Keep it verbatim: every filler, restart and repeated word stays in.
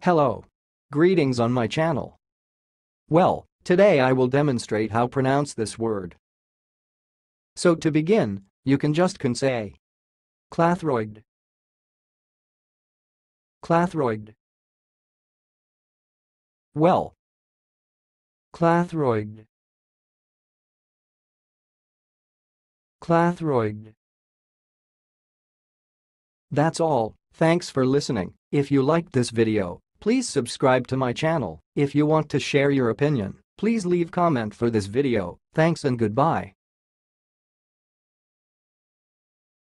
Hello. Greetings on my channel. Well, today I will demonstrate how pronounce this word. So to begin, you can just can say Clathroid. Clathroid. Well. Clathroid. Clathroid. That's all. Thanks for listening. If you liked this video, please subscribe to my channel. If you want to share your opinion, please leave comment for this video. Thanks and goodbye.